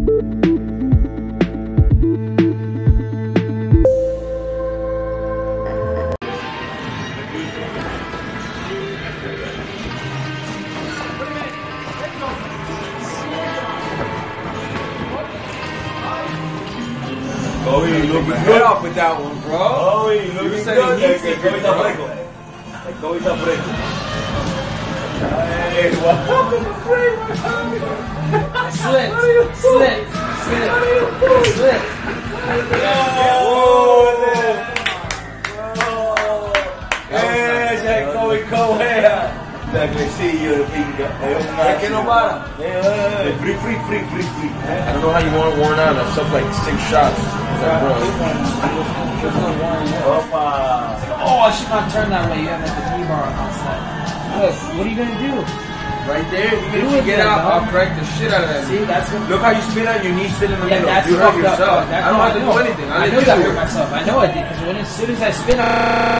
Oh, you looking good off with that one, bro. Oh, you looking good. Colby está fresco. Colby está fresco. Hey, what happened to Frank? Slip. Colby Covington. La agresillo de pinga. Es que no para. Free. I don't know how you want it worn out. That's stuff like 6 shots. Oh, I should not turn that way. You have like the knee bar on outside. Look, what are you gonna do? Right there. Even if you get out, I'll crack the shit out of that. See, that's what. Look how you spin on your knees, fit in the middle. That's you hurt fucked up. yourself. I don't have to do anything. I know that hurt myself. I know I did because as soon as I spin.